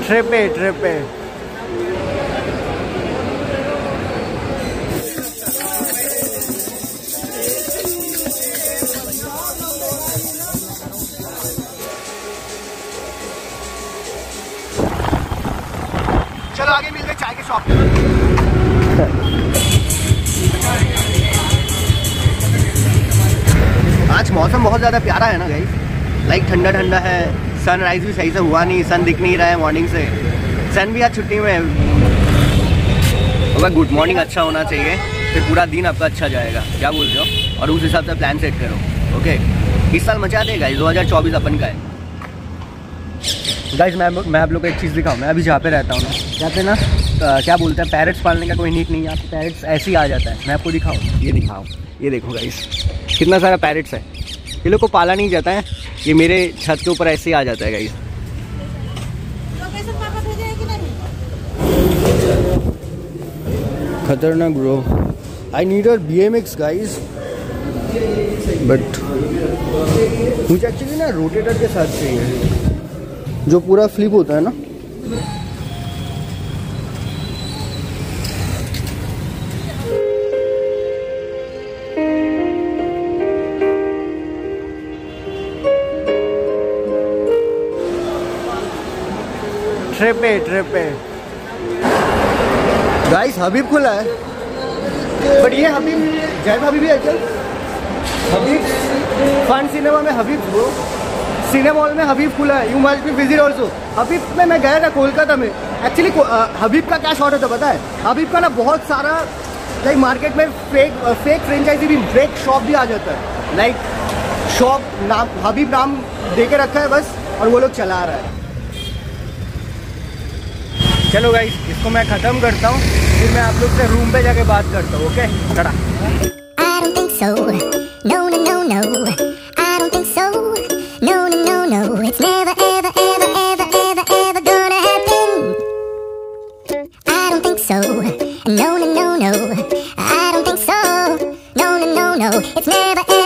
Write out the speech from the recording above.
Trip पे चलो आगे मिलते चाय के शॉप पे। आज मौसम बहुत ज़्यादा प्यारा है ना गाइस, लाइक ठंडा ठंडा है। सनराइज भी सही से हुआ नहीं, सन दिख नहीं रहा है मॉर्निंग से। सन भी आज छुट्टी में है। गुड मॉर्निंग अच्छा होना चाहिए, फिर पूरा दिन आपका अच्छा जाएगा। क्या बोलते हो? और उस हिसाब से प्लान सेट करो। ओके, इस साल मचा देगा। 2024 अपन का है गाइस। मैं आप लोग को एक चीज़ दिखाऊँ। मैं अभी जहाँ पे रहता हूँ ना, कहते हैं ना क्या बोलते हैं, पैरेट्स पालने का कोई नीक नहीं है। आपको पैरेट्स ऐसे ही आ जाता है। मैं आपको दिखाऊँ, ये दिखाऊँ, ये देखो गाइस, कितना सारा पैरेट्स है। ये लोग को पाला नहीं जाता है, ये मेरे छत के ऊपर ऐसे ही आ जाता है गाइस। खतरनाक bro, I need a BMX guys, but मुझे एक्चुअली ना रोटेटर के साथ चाहिए, जो पूरा फ्लिप होता है ना। ट्रिप पे गाइस हबीब खुला है, बट ये हबीब जैब हबीब है क्या? हबीब फन सिनेमा में हबीब ब्रो, सिनेमा हॉल में हबीब खुला है। You must be visit also. Habib में मैं गया था कोलकाता में। एक्चुअली हबीब का क्या शॉट होता है पता है? हबीब का ना बहुत सारा लाइक मार्केट में फेक फ्रेंचाइजी भी, फेक शॉप भी आ जाता है। लाइक शॉप नाम हबीब नाम दे के रखा है बस, और वो लोग चला रहा है। चलो गाइस, इसको मैं ख़त्म करता हूँ, फिर मैं आप लोग से रूम पे जाके बात करता हूँ। ओके, चला। No, no, no, no, I don't think so. No, no, no, no, it's never